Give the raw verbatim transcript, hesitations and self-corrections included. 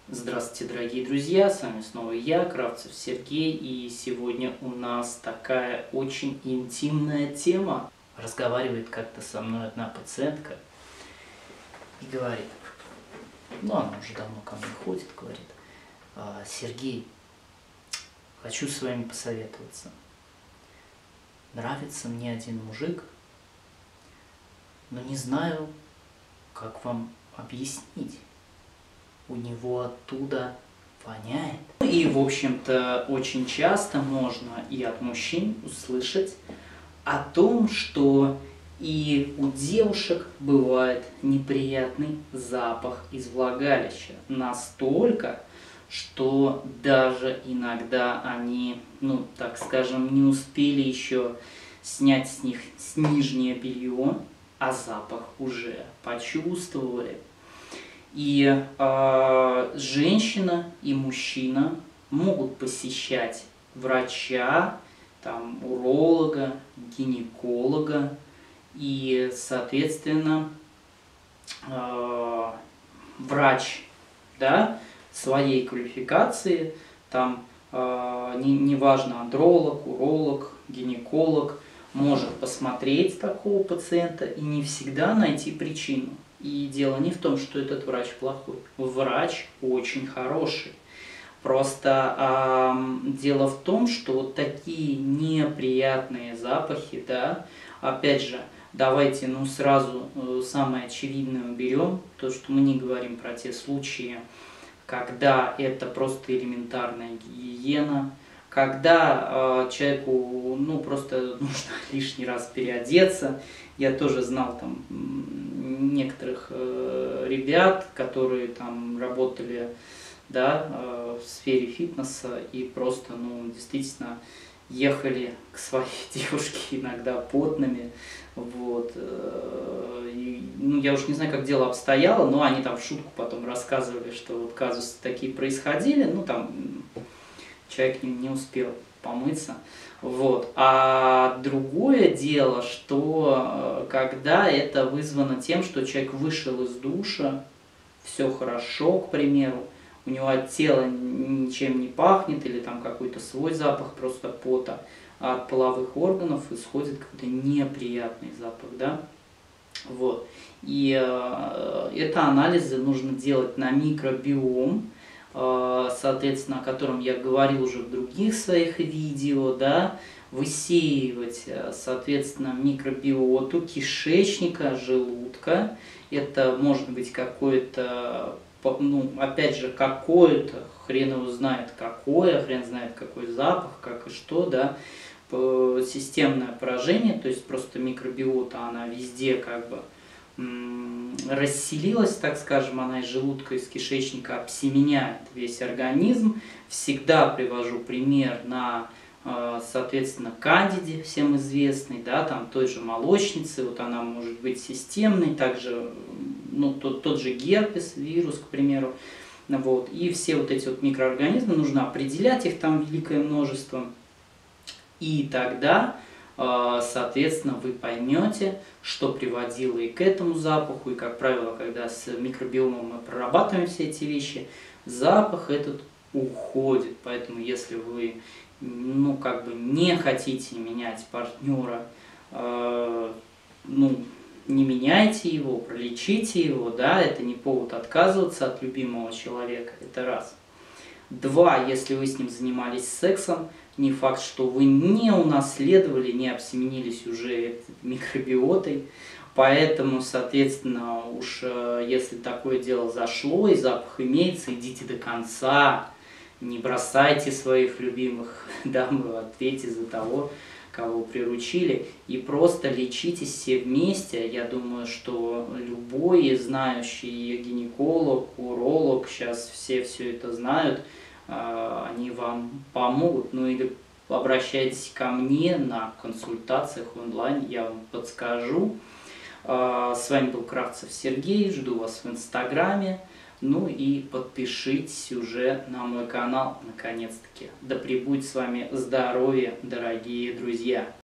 Здравствуйте, дорогие друзья, с вами снова я, Кравцев Сергей, и сегодня у нас такая очень интимная тема. Разговаривает как-то со мной одна пациентка и говорит, ну она уже давно ко мне ходит, говорит: «А, Сергей, хочу с вами посоветоваться. Нравится мне один мужик, но не знаю, как вам объяснить. У него оттуда воняет». И, в общем-то, очень часто можно и от мужчин услышать о том, что и у девушек бывает неприятный запах из влагалища. Настолько, что даже иногда они, ну, так скажем, не успели еще снять с них с нижнее белье, а запах уже почувствовали. И э, женщина и мужчина могут посещать врача, там, уролога, гинеколога, и, соответственно, э, врач, да, своей квалификации, там, э, не, неважно, андролог, уролог, гинеколог, может посмотреть такого пациента и не всегда найти причину. И дело не в том, что этот врач плохой. Врач очень хороший. Просто э, дело в том, что такие неприятные запахи, да, опять же, давайте, ну, сразу э, самое очевидное уберем, то, что мы не говорим про те случаи, когда это просто элементарная гигиена, когда э, человеку, ну, просто нужно лишний раз переодеться. Я тоже знал там некоторых э, ребят, которые там работали, да, э, в сфере фитнеса и просто, ну, действительно ехали к своей девушке иногда потными, вот. Э, и, ну, я уж не знаю, как дело обстояло, но они там в шутку потом рассказывали, что вот казусы такие происходили, ну, там человек не, не успел помыться. Вот. А другое дело, что когда это вызвано тем, что человек вышел из душа, все хорошо, к примеру, у него от тела ничем не пахнет, или там какой-то свой запах просто пота, а от половых органов исходит какой-то неприятный запах, да? Вот. И э, это анализы нужно делать на микробиом, соответственно, о котором я говорил уже в других своих видео, да, высеивать, соответственно, микробиоту кишечника, желудка. Это может быть какое-то, ну, опять же, какое-то, хрен его знает какое, хрен знает какой запах, как и что, да, системное поражение, то есть просто микробиота, она везде как бы расселилась, так скажем, она из желудка, из кишечника обсеменяет весь организм. Всегда привожу пример на, соответственно, кандиде, всем известной, да, там той же молочницы, вот она может быть системной, также, ну, тот, тот же герпес, вирус, к примеру, вот, и все вот эти вот микроорганизмы, нужно определять их там великое множество, и тогда, соответственно, вы поймете, что приводило и к этому запаху, и, как правило, когда с микробиомом мы прорабатываем все эти вещи, запах этот уходит. Поэтому, если вы, ну, как бы не хотите менять партнера, э, ну, не меняйте его, пролечите его, да, это не повод отказываться от любимого человека, это раз. Два, если вы с ним занимались сексом, не факт, что вы не унаследовали, не обсеменились уже микробиотой, поэтому, соответственно, уж если такое дело зашло и запах имеется, идите до конца, не бросайте своих любимых дам в ответе за того, кого приручили, и просто лечитесь все вместе. Я думаю, что любой знающий гинеколог, уролог, сейчас все все это знают, они вам помогут. Ну или обращайтесь ко мне на консультациях онлайн, я вам подскажу. С вами был Кравцев Сергей, жду вас в инстаграме. Ну и подпишитесь уже на мой канал, наконец-таки. Да пребудет с вами здоровье, дорогие друзья!